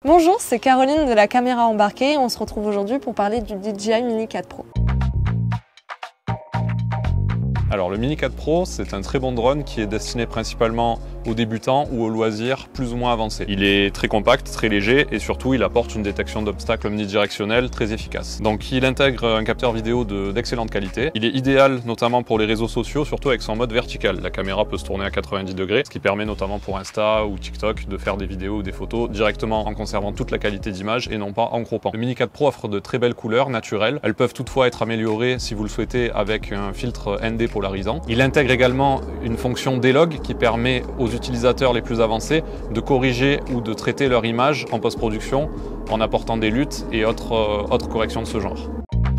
Bonjour, c'est Caroline de la caméra embarquée et on se retrouve aujourd'hui pour parler du DJI Mini 4 Pro. Alors le Mini 4 Pro, c'est un très bon drone qui est destiné principalement aux débutants ou aux loisirs plus ou moins avancés. Il est très compact, très léger et surtout il apporte une détection d'obstacles omnidirectionnelle très efficace. Donc il intègre un capteur vidéo d'excellente qualité. Il est idéal notamment pour les réseaux sociaux, surtout avec son mode vertical. La caméra peut se tourner à 90 degrés, ce qui permet notamment pour Insta ou TikTok de faire des vidéos ou des photos directement en conservant toute la qualité d'image et non pas en croppant. Le Mini 4 Pro offre de très belles couleurs naturelles. Elles peuvent toutefois être améliorées si vous le souhaitez avec un filtre ND polarisant. Il intègre également une fonction D-Log qui permet aux utilisateurs les plus avancés de corriger ou de traiter leur image en post-production en apportant des luttes et autres corrections de ce genre.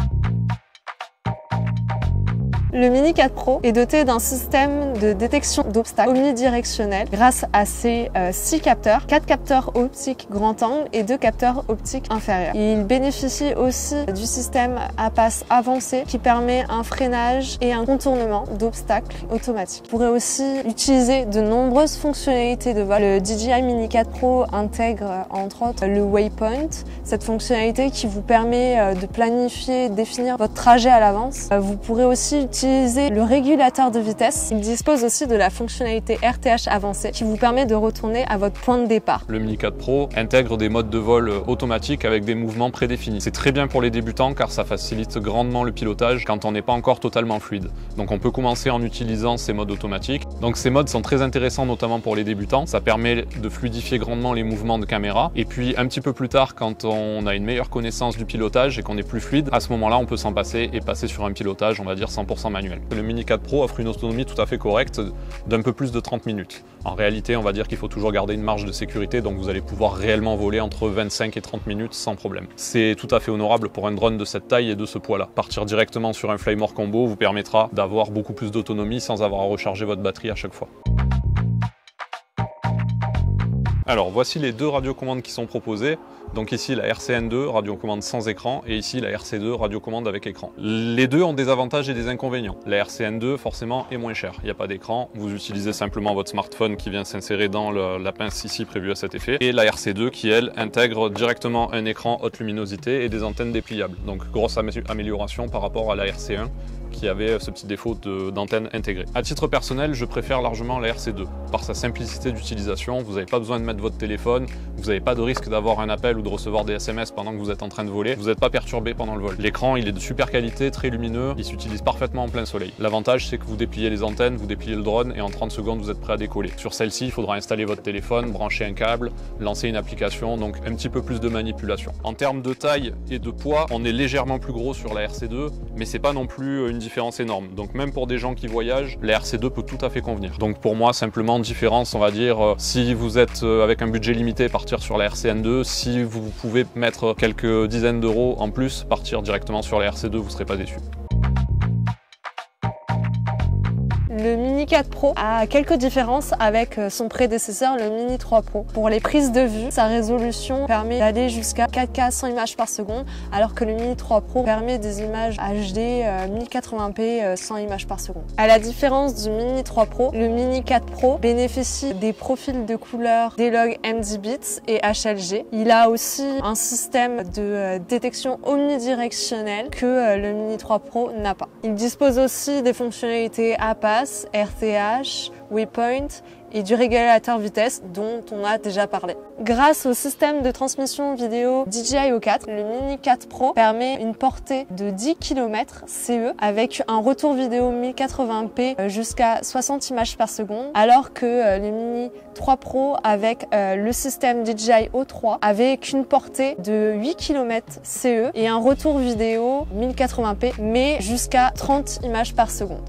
Le Mini 4 Pro est doté d'un système de détection d'obstacles omnidirectionnel grâce à ses 6 capteurs, 4 capteurs optiques grand angle et 2 capteurs optiques inférieurs. Il bénéficie aussi du système à passe avancé qui permet un freinage et un contournement d'obstacles automatique. Vous pourrez aussi utiliser de nombreuses fonctionnalités de vol. Le DJI Mini 4 Pro intègre entre autres le Waypoint, cette fonctionnalité qui vous permet de planifier, définir votre trajet à l'avance. Vous pourrez aussi utiliser le régulateur de vitesse. Il dispose aussi de la fonctionnalité RTH avancée qui vous permet de retourner à votre point de départ. Le Mini 4 Pro intègre des modes de vol automatiques avec des mouvements prédéfinis. C'est très bien pour les débutants car ça facilite grandement le pilotage quand on n'est pas encore totalement fluide. Donc on peut commencer en utilisant ces modes automatiques. Donc ces modes sont très intéressants notamment pour les débutants. Ça permet de fluidifier grandement les mouvements de caméra. Et puis un petit peu plus tard, quand on a une meilleure connaissance du pilotage et qu'on est plus fluide, à ce moment-là on peut s'en passer et passer sur un pilotage, on va dire 100% manuel. Le Mini 4 Pro offre une autonomie tout à fait correcte d'un peu plus de 30 minutes. En réalité, on va dire qu'il faut toujours garder une marge de sécurité, donc vous allez pouvoir réellement voler entre 25 et 30 minutes sans problème. C'est tout à fait honorable pour un drone de cette taille et de ce poids-là. Partir directement sur un Flymore Combo vous permettra d'avoir beaucoup plus d'autonomie sans avoir à recharger votre batterie à chaque fois. Alors voici les deux radiocommandes qui sont proposées. Donc ici la RCN2, radiocommande sans écran, et ici la RC2, radiocommande avec écran. Les deux ont des avantages et des inconvénients. La RCN2 forcément est moins chère, il n'y a pas d'écran, vous utilisez simplement votre smartphone qui vient s'insérer dans la pince ici prévue à cet effet. Et la RC2 qui elle intègre directement un écran haute luminosité et des antennes dépliables. Donc grosse amélioration par rapport à la RC1 qui avait ce petit défaut d'antenne intégrée. À titre personnel, je préfère largement la RC2 par sa simplicité d'utilisation. Vous n'avez pas besoin de mettre votre téléphone, vous n'avez pas de risque d'avoir un appel ou de recevoir des SMS pendant que vous êtes en train de voler. Vous n'êtes pas perturbé pendant le vol. L'écran, il est de super qualité, très lumineux, il s'utilise parfaitement en plein soleil. L'avantage, c'est que vous dépliez les antennes, vous dépliez le drone et en 30 secondes, vous êtes prêt à décoller. Sur celle-ci, il faudra installer votre téléphone, brancher un câble, lancer une application, donc un petit peu plus de manipulation. En termes de taille et de poids, on est légèrement plus gros sur la RC2, mais c'est pas non plus une différence énorme. Donc même pour des gens qui voyagent, la RC2 peut tout à fait convenir. Donc pour moi, simplement différence, on va dire, si vous êtes avec un budget limité, partir sur la RCN2. Si vous pouvez mettre quelques dizaines d'euros en plus, partir directement sur la RC2, vous ne serez pas déçu. Le Mini 4 Pro a quelques différences avec son prédécesseur, le Mini 3 Pro. Pour les prises de vue, sa résolution permet d'aller jusqu'à 4K 100 images par seconde, alors que le Mini 3 Pro permet des images HD 1080p 100 images par seconde. À la différence du Mini 3 Pro, le Mini 4 Pro bénéficie des profils de couleurs D-Log MD-Bits et HLG. Il a aussi un système de détection omnidirectionnelle que le Mini 3 Pro n'a pas. Il dispose aussi des fonctionnalités APAS, RTH, Waypoint et du régulateur vitesse dont on a déjà parlé. Grâce au système de transmission vidéo DJI O4, le Mini 4 Pro permet une portée de 10 km CE avec un retour vidéo 1080p jusqu'à 60 images par seconde, alors que le Mini 3 Pro avec le système DJI O3 avec une portée de 8 km CE et un retour vidéo 1080p mais jusqu'à 30 images par seconde.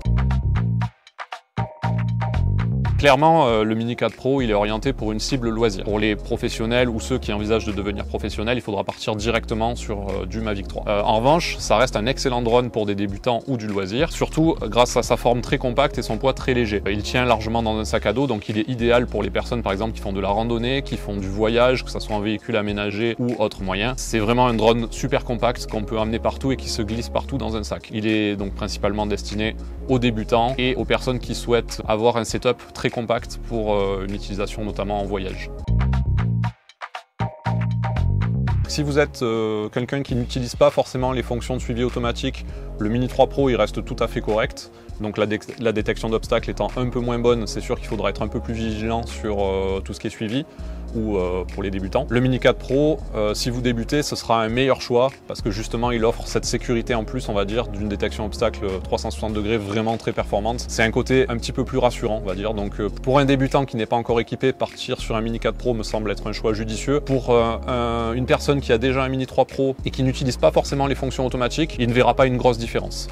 Clairement, le Mini 4 Pro, il est orienté pour une cible loisir. Pour les professionnels ou ceux qui envisagent de devenir professionnels, il faudra partir directement sur du Mavic 3. En revanche, ça reste un excellent drone pour des débutants ou du loisir, surtout grâce à sa forme très compacte et son poids très léger. Il tient largement dans un sac à dos, donc il est idéal pour les personnes par exemple qui font de la randonnée, qui font du voyage, que ce soit en véhicule aménagé ou autre moyen. C'est vraiment un drone super compact qu'on peut emmener partout et qui se glisse partout dans un sac. Il est donc principalement destiné aux débutants et aux personnes qui souhaitent avoir un setup très compact pour une utilisation notamment en voyage. si vous êtes quelqu'un qui n'utilise pas forcément les fonctions de suivi automatique, le Mini 3 Pro il reste tout à fait correct. Donc la détection d'obstacles étant un peu moins bonne, c'est sûr qu'il faudra être un peu plus vigilant sur tout ce qui est suivi, ou pour les débutants. Le Mini 4 Pro, si vous débutez, ce sera un meilleur choix parce que justement il offre cette sécurité en plus, on va dire, d'une détection obstacle 360 degrés vraiment très performante. C'est un côté un petit peu plus rassurant, on va dire. Donc pour un débutant qui n'est pas encore équipé, partir sur un Mini 4 Pro me semble être un choix judicieux. Pour une personne qui a déjà un Mini 3 Pro et qui n'utilise pas forcément les fonctions automatiques, il ne verra pas une grosse différence.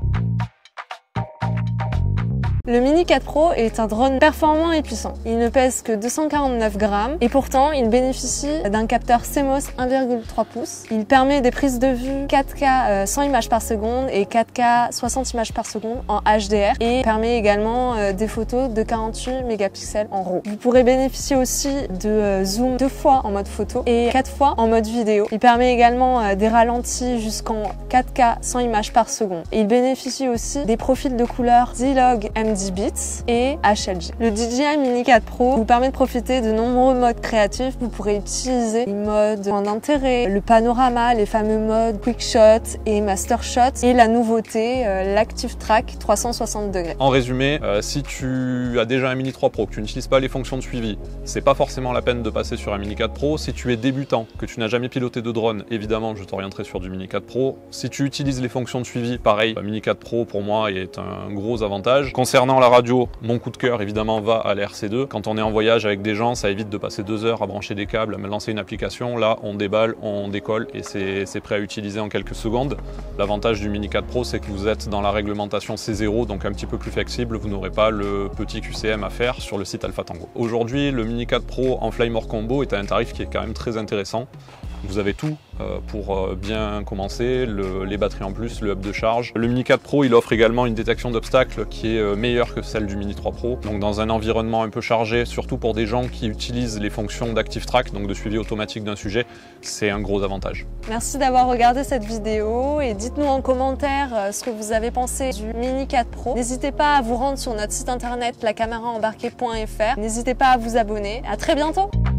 Le Mini 4 Pro est un drone performant et puissant. Il ne pèse que 249 grammes et pourtant il bénéficie d'un capteur CMOS 1,3 pouces. Il permet des prises de vue 4K 100 images par seconde et 4K 60 images par seconde en HDR et permet également des photos de 48 mégapixels en RAW. Vous pourrez bénéficier aussi de zoom 2 fois en mode photo et 4 fois en mode vidéo. Il permet également des ralentis jusqu'en 4K 100 images par seconde. Et il bénéficie aussi des profils de couleurs Z-Log MD bits et HLG. Le DJI Mini 4 Pro vous permet de profiter de nombreux modes créatifs. Vous pourrez utiliser les modes point d'intérêt, le panorama, les fameux modes Quick Shot et Master Shot et la nouveauté, l'Active Track 360 degrés. En résumé, si tu as déjà un Mini 3 Pro, que tu n'utilises pas les fonctions de suivi, c'est pas forcément la peine de passer sur un Mini 4 Pro. Si tu es débutant, que tu n'as jamais piloté de drone, évidemment je t'orienterai sur du Mini 4 Pro. Si tu utilises les fonctions de suivi, pareil, Mini 4 Pro pour moi est un gros avantage. Concernant la radio, mon coup de cœur évidemment va à la RC2. Quand on est en voyage avec des gens, ça évite de passer 2 heures à brancher des câbles, à me lancer une application. Là, on déballe, on décolle et c'est prêt à utiliser en quelques secondes. L'avantage du Mini 4 Pro, c'est que vous êtes dans la réglementation C0, donc un petit peu plus flexible. Vous n'aurez pas le petit QCM à faire sur le site Alpha Tango. Aujourd'hui, le Mini 4 Pro en Flymore Combo est à un tarif qui est quand même très intéressant. Vous avez tout pour bien commencer, les batteries en plus, le hub de charge. Le Mini 4 Pro, il offre également une détection d'obstacles qui est meilleure que celle du Mini 3 Pro. Donc dans un environnement un peu chargé, surtout pour des gens qui utilisent les fonctions d'Active Track, donc de suivi automatique d'un sujet, c'est un gros avantage. Merci d'avoir regardé cette vidéo et dites-nous en commentaire ce que vous avez pensé du Mini 4 Pro. N'hésitez pas à vous rendre sur notre site internet lacameraembarquée.fr. N'hésitez pas à vous abonner. À très bientôt!